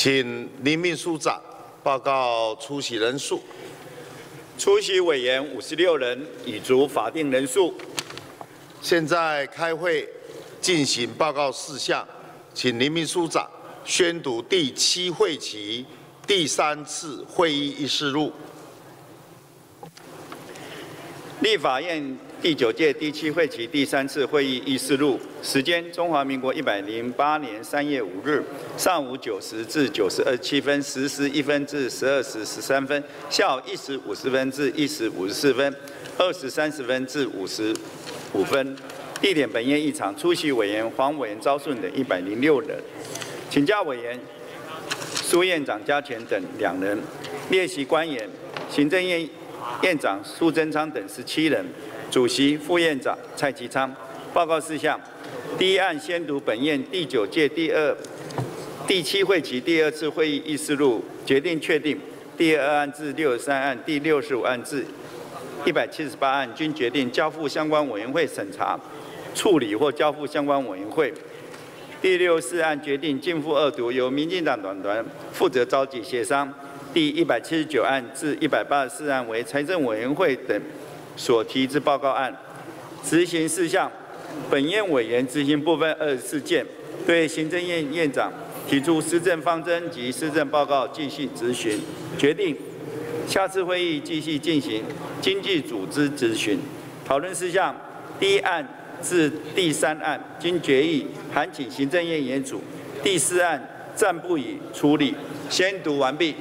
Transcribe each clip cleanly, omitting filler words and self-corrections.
请林秘书长报告出席人数。 出席委员56人，已足法定人数。 现在开会进行报告事项，请林秘书长宣读第7会期第3次会议议事录。 立法院第9届第7会期第3次会议议事录，时间：中华民国108年3月5日上午9时至9时27分，10时1分至12时13分，下午1时50分至1时54分，20时30分至55分。地点：本院议场。出席委员黄委员、招顺等106人。请假委员苏院长、嘉全等2人。列席官员行政院院长苏贞昌等17人，主席、副院长蔡其昌。报告事项：第一案宣读本院第9届第7会期第2次会议议事录，决定确定第2案至63案、第65案至178案均决定交付相关委员会审查、处理或交付相关委员会。第64案决定逕付2读，由民进党党团负责召集协商。第179案至184案为财政委员会等所提之报告案。执行事项：本院委员执行部分24件，对行政院院长提出施政方针及施政报告继续执行。决定下次会议继续进行经济组织质询。讨论事项：第1案至第3案经决议，函请行政院研组；第4案暂不予处理。宣读完毕。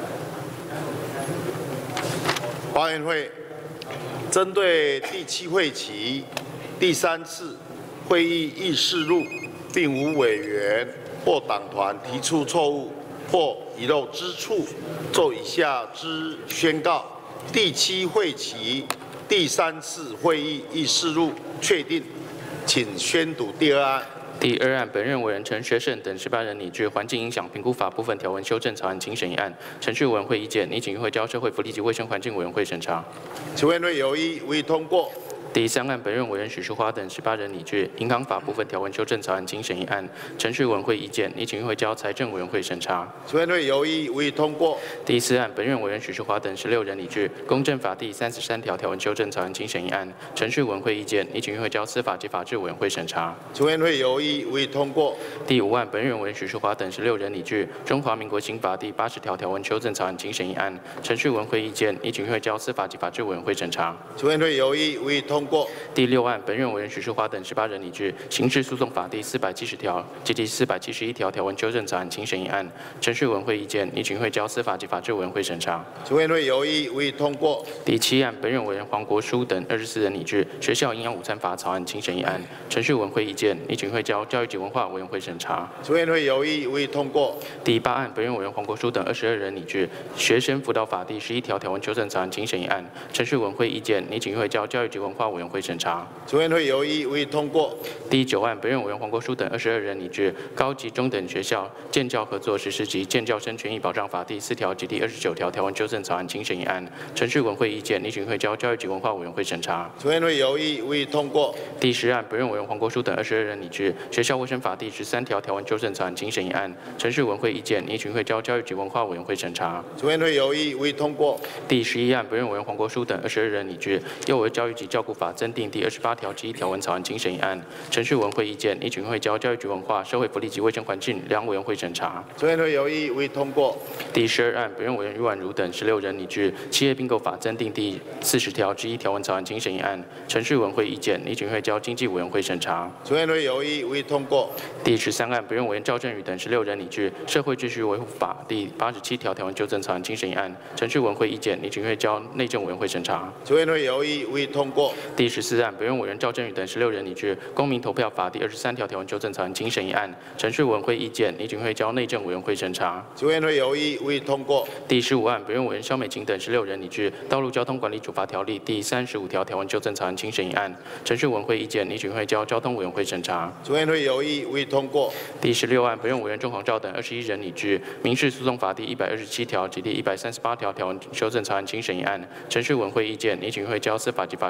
华员会针对第7会期第3次会议议事录，并无委员或党团提出错误或遗漏之处，就以下之宣告：第7会期第3次会议议事录确定。请宣读第2案。 第2案，本院委员陈学圣等18人拟具《环境影响评估法》部分条文修正草案，请审议案。程序委员会意见，拟请议会交社会福利及卫生环境委员会审查。 请委员会有异，无异通过。 第3案，本院委员许淑华等18人拟具《银行法》部分条文修正草案，请审议案。程序委员会意见，拟请议会交财政委员会审查。 请委员会有异，无异通过。 第4案，本院委员许淑华等16人拟具《公政法》第33条条文修正草案，请审议案。程序委员会意见，拟请议会交司法及法制委员会审查。 请委员会有异，无异通过。 第5案，本院委员许淑华等16人拟具《中华民国刑法》第80条条文修正草案，请审议案。程序委员会意见，拟请议会交司法及法制委员会审查。 请委员会有异，无异通过。 第6案，本院委员许淑华等18人拟具《刑事诉讼法》第470条及第471条条文修正草案，请审议案。程序委员会意见，拟请议会交司法及法制委员会审查。 请委员会有异，无异通过。 第7案，本院委员黄国书等24人拟具《学校营养午餐法》草案，请审议案。程序委员会意见，拟请议会交教育及文化委员会审查。 请委员会有异，无异通过。 第8案，本院委员黄国书等22人拟具《学生辅导法》第11条条文修正草案，请审议案。程序委员会意见，拟请议会交教育及文化委员会审查。 请委员会有异，无异通过。 第9案，本院委员黄国书等22人拟具《高级中等学校建教合作实施及建教生权益保障法》第4条及第29条条文修正草案，请审议案。程序委员会意见，拟请议会交教育及文化委员会审查。 请委员会有异，无异通过。 第10案，本院委员黄国书等22人拟具《学校卫生法》第13条条文修正草案，请审议案。程序委员会意见，拟请议会交教育及文化委员会审查。 请委员会有异，无异通过。 第11案，本院委员黄国书等22人拟具《幼儿教育及照顾法》增订第28条之1条文草案，请审议案。程序委员会意见，拟请议会交教育局文化、社会福利及卫生环境2委员会审查。 请委员会有异，无异通过。 第12案，本院委员余婉如等16人拟具《企业并购法》增订第40条之1条文草案，请审议案。程序委员会意见，拟请议会交经济委员会审查。 请委员会有异，无异通过。 第13案，本院委员赵振宇等16人拟具《社会秩序维护法》第87条条文纠正草案，请审议案。程序委员会意见，拟请议会交内政委员会审查。 请委员会有异，无异通过。 第14案，本院委员赵振宇等16人拟具《公民投票法》第23条条文纠正草案，请审议案。程序委员会意见，拟请议会交内政委员会审查。 请委员会有异，无异通过。 第15案，本院委员萧美琴等16人拟具《道路交通管理处罚条例》第35条条文纠正草案，请审议案。程序委员会意见，拟请议会交交通委员会审查。 请委员会有异，无异通过。 第16案，本院委员钟煌照等21人拟具《民事诉讼法》第127条及第138条条文修正草案，请审议案。程序委员会意见，拟请议会交司法及法制委员会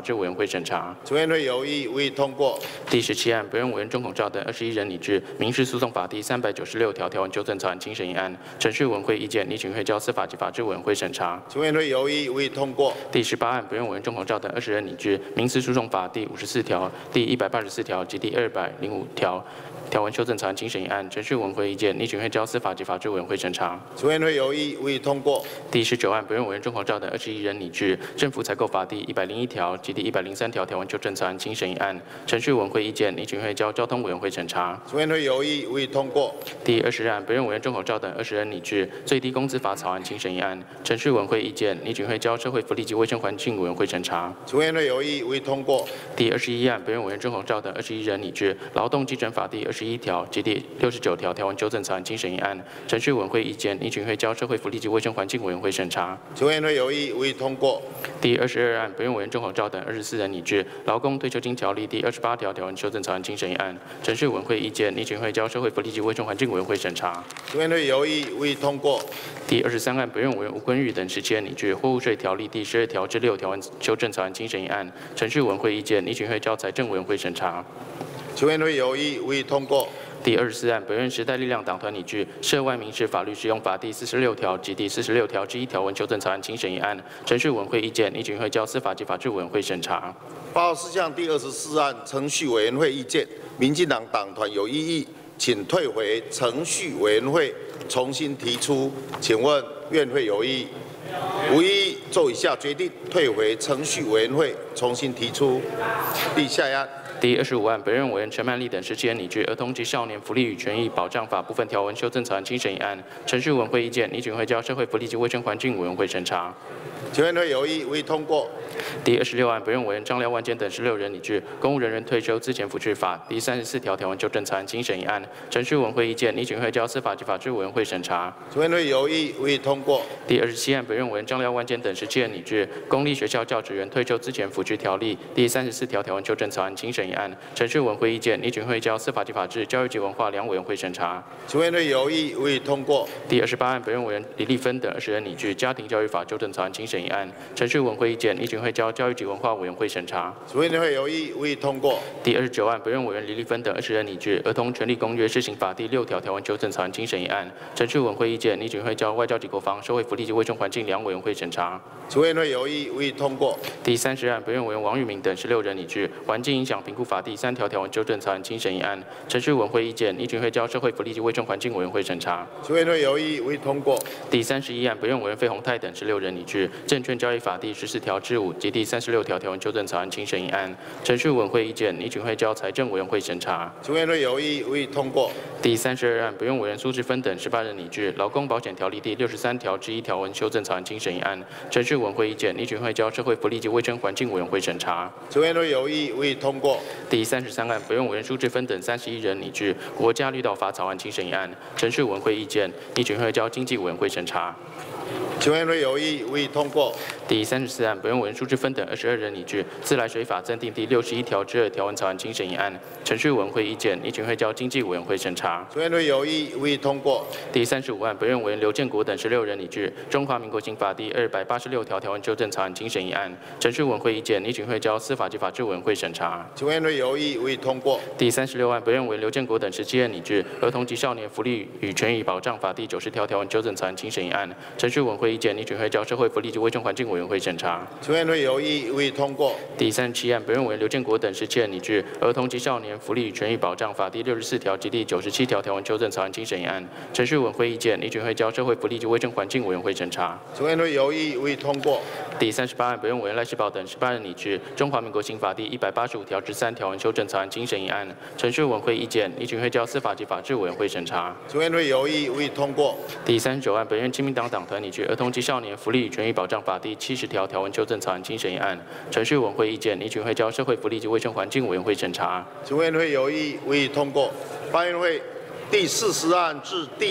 审查。 全委员会有异，无异通过。 第17案，本院委员钟孔照等21人拟制民事诉讼法第396条条文纠正草案精审议案，程序委员会意见，拟请会交司法及法制委员会审查。 全委员会有异，无异通过。 第18案，本院委员钟孔照等20人拟制民事诉讼法第54条、第184条及第205条条文修正草案精审议案，程序委员会意见，拟请会交司法及法制委员会审查。 全委员会有异，无异通过。 第19案，本院委员钟孔照等21人拟制政府采购法第101条及第103条条文修正草案精审议案，程序委员会意见，拟请会交交通委员会审查。 全委员会有异，无异通过。 第20案，本院委员钟孔照等20人拟制最低工资法草案精审议案，程序委员会意见，拟请会交社会福利及卫生环境委员会审查。 全委员会有异，无异通过。 第21案，本院委员钟孔照等21人拟制劳动基准法第21条及第69条条文纠正草案精审议案，程序委员会意见，拟请会交社会福利及卫生环境委员会审查。 全委员会有异，无异通过。 第22案，本院委员钟孔照等24人拟制劳工退休金条例第28条条文修正草案精审议案，程序委员会意见，拟请会交社会福利及卫生环境委员会审查。 全委员会有异，无异通过。 第23案，本院委员吴坤玉等17人拟制货物税条例第12条至6条文修正草案精审议案，程序委员会意见，拟请会交财政委员会审查。 全委员会有异，无异通过。 第24案，本院时代力量党团拟制涉外民事法律适用法第46条及第46条之1条文修正草案精审议案，程序委员会意见，拟请会交司法及法制委员会审查。 报告事项第24案，程序委员会意见，民进党党团有异议，请退回程序委员会重新提出。请问院会有异议？无异议，做以下决定，退回程序委员会重新提出。下一案。 第25案，本院委员陈曼丽等17人拟制《儿童及少年福利与权益保障法》部分条文修正草案精审议案，程序委员会意见，拟请会交社会福利及卫生环境委员会审查。 全委员会有异，无异通过。 第26案，本院委员张廖万坚等16人拟制《公务人员退休资遣抚恤法》第34条条文纠正草案精审议案，程序委员会意见，拟请会交司法及法制委员会审查。 全委员会有异，无异通过。 第27案，本院委员张廖万坚等17人拟制《公立学校教职员退休资遣抚恤条例》第34条条文纠正草案精审议案，程序委员会意见，拟请会交司法及法制、教育及文化两委员会审查。 全委员会有异，无异通过。 第28案，本院委员李丽芬等20人拟制《家庭教育法》纠正草案精审议案，程序委员会意见，拟请会交教育及文化委员会审查。 全委员会有异，无异通过。 第29案，本院委员李丽芬等20人拟制《儿童权利公约施行法》第6条条文纠正草案精审议案，程序委员会意见，拟请会交外交及国防、社会福利及卫生环境两委员会审查。 全委员会有异，无异通过。 第30案，本院委员王玉明等16人拟制《环境影响评估法》第3条条文纠正草案精审议案，程序委员会意见，拟请会交社会福利及卫生环境委员会审查。 全委员会有异，无异通过。 第31案，本院委员费鸿泰等16人拟制《证券交易法》第14条之5及第36条条文纠正草案精审议案，程序委员会意见，拟请会交财政委员会审查。 全委员会有异，无异通过。 第32案，本院委员苏志芬等18人拟制《劳工保险条例》第63条之1条文修正草案精审议案，程序委员会意见，拟请会交社会福利及卫生环境委员会审查。 全委员会有异，无异通过。 第33案，本院委员苏志芬等31人拟制《国家绿道法》草案精审议案，程序委员会意见，拟请会交经济委员会审查。 全委员会有异，无异通过。 第34案，本院委员苏志芬等22人拟制《自来水法》增订第61条之2条文草案精审议案，程序委员会意见，拟请会交经济委员会审查。 全委员会有异，无异通过。 第35案，本院委员刘建国等16人拟制《中华民国刑法》第286条条文纠正草案精审议案，程序委员会意见，拟请会交司法及法制委员会审查。 全委员会有异，无异通过。 第36案，本院委员刘建国等17人拟制《儿童及少年福利与权益保障法》第90条条文纠正草案精审议案，程序委员会意见，拟请会交社会福利及卫生环境委员会审查。 全委员会有异，无异通过。 第37案，本院委员刘建国等17人拟制《儿童及少年福利与权益保障法》第64条及第97条条文纠正草案精审议案，程序委员会意见，拟请会交社会福利及卫生环境委员会审查。 全委员会有异，无异通过。 第38案，本院委员赖世宝等18人拟制《中华民国刑法》第185条之3条文修正草案精审议案，程序委员会意见，拟请会交司法及法制委员会审查。 全委员会有异，无异通过。 第39案，本院亲民党党团拟制《儿童及少年福利与权益保障法》第70条条文修正草案精审议案，程序委员会意见，拟请会交社会福利及卫生环境委员会审查。 全委员会有异，无异通过。发言会第40案至第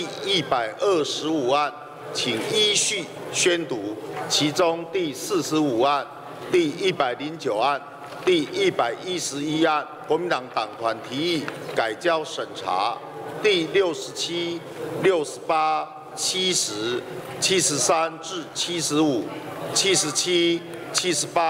125案，请依序宣读。其中第45案、第109案、第111案，国民党党团提议改交审查。第67、68、70、73至75、77、78、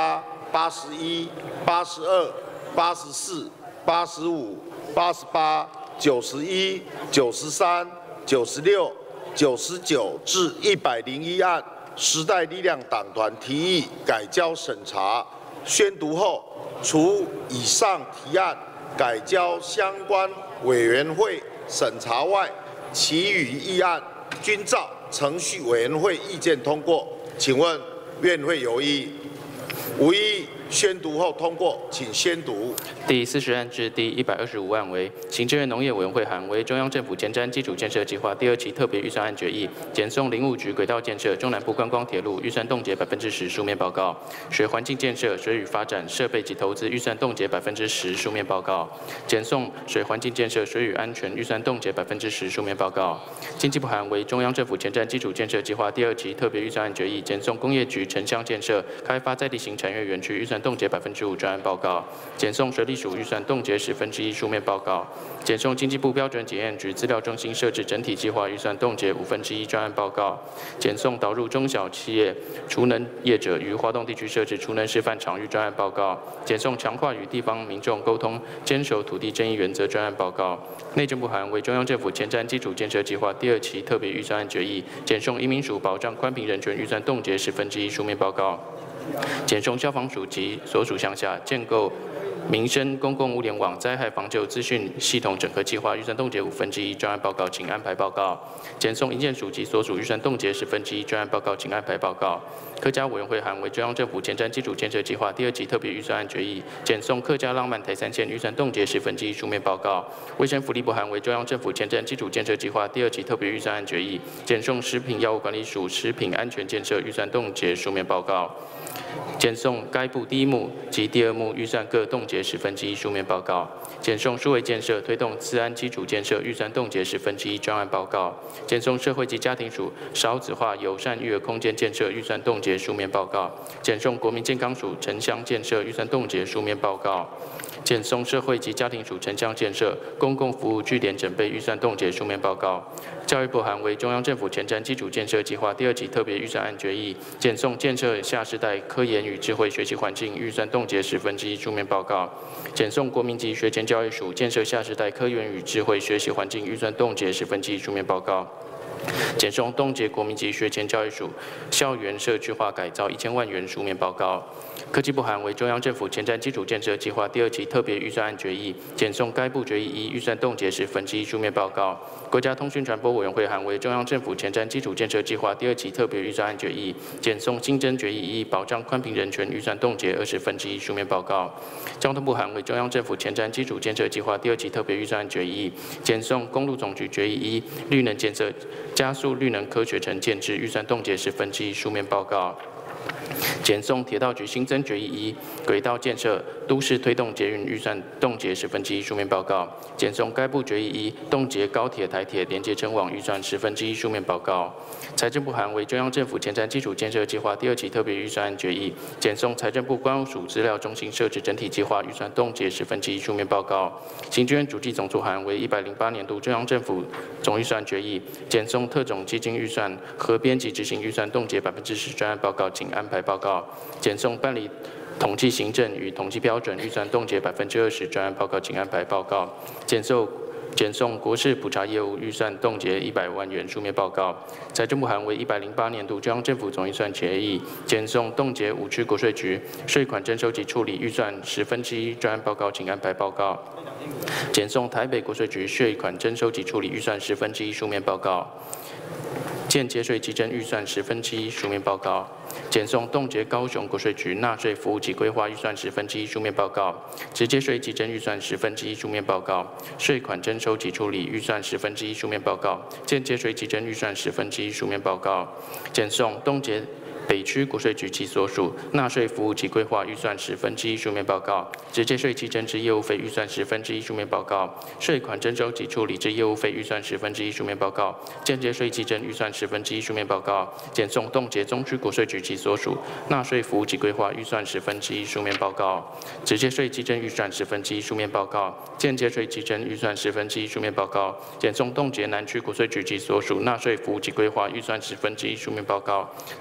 81、82、84、85、88、91、93、96、99至101案，时代力量党团提议改交审查。宣读后，除以上提案改交相关委员会审查外，其余议案均照程序委员会意见通过。请问院会有异议？无异议。宣读后通过，请宣读。 第40案至第125案为行政院农业委员会函为中央政府前瞻基础建设计划第2期特别预算案决议，检送林务局轨道建设中南部观光铁路预算冻结10%书面报告，水环境建设水与发展设备及投资预算冻结10%书面报告，检送水环境建设水与安全预算冻结10%书面报告。经济部函为中央政府前瞻基础建设计划第2期特别预算案决议，检送工业局城乡建设开发在地型产业园区预算冻结5%专案报告，检送水利署预算冻结1/10书面报告，检送经济部标准检验局资料中心设置整体计划预算冻结1/5专案报告，检送导入中小企业储能业者于华东地区设置储能示范场域专案报告，检送强化与地方民众沟通、坚守土地争议原则专案报告。内政部函为中央政府前瞻基础建设计划第2期特别预算案决议，检送移民署保障宽频人权预算冻结1/10书面报告。检送消防署及所属项下建构民生公共物联网灾害防救资讯系统整合计划预算冻结1/5专案报告，请安排报告。检送营建署及所属预算冻结1/10专案报告，请安排报告。客家委员会函为中央政府前瞻基础建设计划第2期特别预算案决议，检送客家浪漫台3线预算冻结1/10书面报告。卫生福利部函为中央政府前瞻基础建设计划第2期特别预算案决议，检送食品药物管理署食品安全建设预算冻结书面报告。检送该部第1目及第2目预算各冻结1/10书面报告，检送数位建设推动资安基础建设预算冻结1/10专案报告，检送社会及家庭署少子化友善育儿空间建设预算冻结书面报告，检送国民健康署城乡建设预算冻结书面报告，检送社会及家庭署城乡建设公共服务据点整备预算冻结书面报告。教育部函为中央政府前瞻基础建设计划第2期特别预算案决议，检送建设下世代科研与智慧学习环境预算冻结1/10书面报告，检送国民级学前教育署建设下世代科研与智慧学习环境预算冻结1/10书面报告。检送冻结国民级学前教育署校园社区化改造1000万元书面报告。科技部函为中央政府前瞻基础建设计划第2期特别预算案决议，检送该部决议1预算冻结1/10书面报告。国家通讯传播委员会函为中央政府前瞻基础建设计划第2期特别预算案决议，检送新增决议1保障宽频人权预算冻结20/10书面报告。交通部函为中央政府前瞻基础建设计划第2期特别预算案决议，检送公路总局决议1绿能建设加速绿能科学城建制预算冻结1/10书面报告。检送铁道局新增决议1轨道建设都市推动捷运预算冻结1/10书面报告，检送该部决议1冻结高铁台铁连接称网预算1/10书面报告。财政部函为中央政府前瞻基础建设计划第2期特别预算案决议，检送财政部关务署资料中心设置整体计划预算冻结1/10书面报告。行政院主计总处函为108年度中央政府总预算决议，检送特种基金预算核编及执行预算冻结10%专案报告，请安排报告。检送办理统计行政与统计标准预算冻结20%专案报告，请安排报告。检送国事普查业务预算冻结100万元书面报告。财政部函为108年度中央政府总预算决议，检送冻结5区国税局税款征收及处理预算1/10专案报告，请安排报告。检送台北国税局税款征收及处理预算1/10书面报告。间接税稽征预算1/10书面报告，检送冻结高雄国税局纳税服务及规划预算1/10书面报告，直接税稽征预算1/10书面报告，税款征收及处理预算1/10书面报告，间接税稽征预算1/10书面报告，检送冻结北区国税局及所属纳税服务及规划预算1/10书面报告，直接税稽征之业务费预算1/10书面报告，税款征收及处理之业务费预算1/10书面报告，间接税稽征预算1/10书面报告，检送冻结中区国税局及所属纳税服务及规划预算1/10书面报告，直接税稽征预算1/10书面报告，间接税稽征预算1/10书面报告，检送冻结南区国税局及所属纳税服务及规划预算1/10书面报告，直接税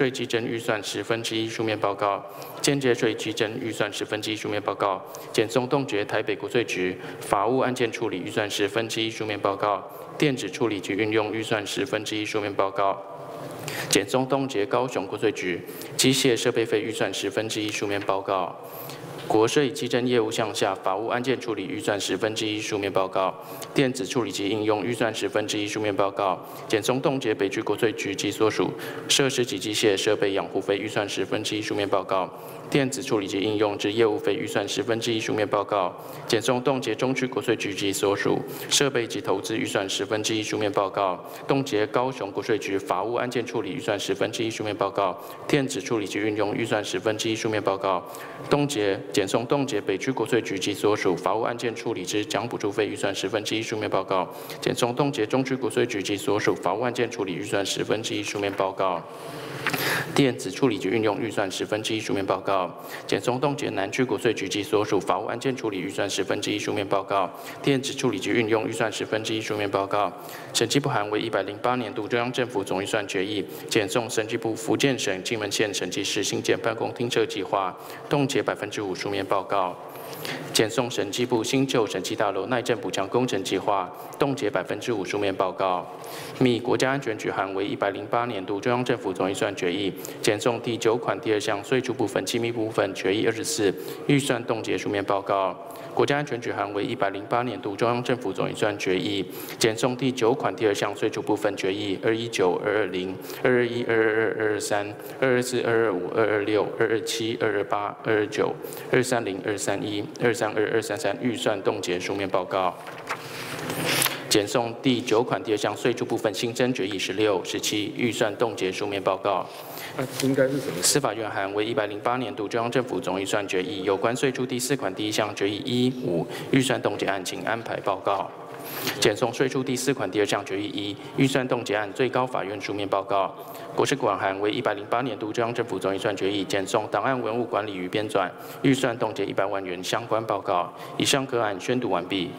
税稽征预算1/10书面报告，间接税稽征预算1/10书面报告，检送冻结台北国税局法务案件处理预算1/10书面报告，电子处理及运用预算1/10书面报告。检送冻结高雄国税局机械设备费预算1/10书面报告，国税稽征业务项下法务案件处理预算1/10书面报告，电子处理及应用预算1/10书面报告，检送冻结北区国税局及所属设施及机械设备养护费预算1/10书面报告，电子处理及应用之业务费预算1/10书面报告，检送冻结中区国税局及所属设备及投资预算1/10书面报告，冻结高雄国税局法务案件处理预算1/10书面报告，电子处理及运用预算1/10书面报告，检送冻结北区国税局及所属法务案件处理之奖补助费预算1/10书面报告，检送冻结中区国税局及所属法务案件处理预算1/10书面报告。电子处理及运用预算1/10书面报告，检送冻结南区国税局及所属法务案件处理预算1/10书面报告，电子处理及运用预算1/10书面报告。审计部函为108年度中央政府总预算决议，检送审计部福建省金门县审计室新建办公厅设计划，冻结5%书面报告。检送审计部新旧审计大楼耐震补强工程计划，冻结5%书面报告。密国家安全局函为108年度中央政府总预算决议，检送第9款第2项税出部分机密部分决议24预算冻结书面报告。国家安全局函为108年度中央政府总预算决议，检送第9款第2项税出部分决议219、220、221、222、223、224、225、226、227、228、229、230、231、232、233预算冻结书面报告。检送第9款第2项税出部分新增决议16、17预算冻结书面报告。 应该是什么？ 司法院函为108年度中央政府总预算决议有关税出第4款第1项决议1、5预算冻结案，请安排报告。检送税出第4款第2项决议1预算冻结案最高法院书面报告。国税馆函为108年度中央政府总预算决议检送档案文物管理与编纂预算冻结100万元相关报告。以上个案宣读完毕。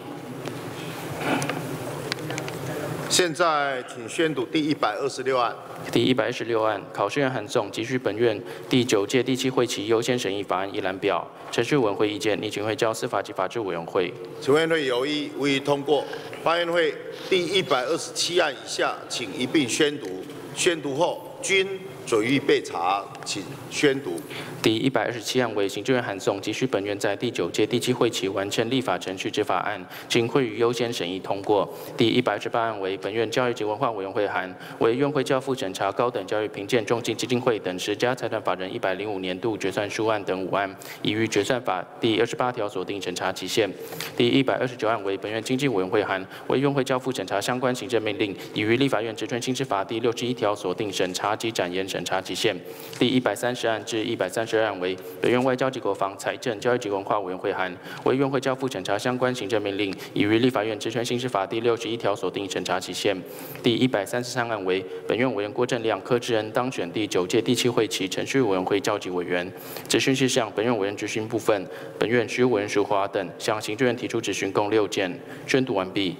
现在请宣读第126案。 第116案，考试院函送急需本院第9届第7会期优先审议法案一览表，程序委员会意见，拟请会交司法及法制委员会。 此委员会有异，无异议通过。法院会第127案以下，请一并宣读。宣读后均准予备查，请宣读。 第127案为行政院函送急需本院在第9届第7会期完成立法程序之法案，经会予优先审议通过。第128案为本院教育及文化委员会函，为院会交付审查高等教育评鉴中心基金会等10家财团法人105年度决算书案等5案，已于决算法第28条锁定审查期限。第129案为本院经济委员会函，为院会交付审查相关行政命令，已于立法院职权行使法第61条锁定审查及展延审查期限。第130案至132案为本院外交及国防、财政、教育及文化委员会函，为院会交付审查相关行政命令，已于立法院职权行使法第61条锁定审查期限。第133案为本院委员郭正亮、柯志恩当选第9届第7会期程序委员会召集委员。质询事项，本院委员质询部分，本院徐委员淑华等向行政院提出质询共6件。宣读完毕。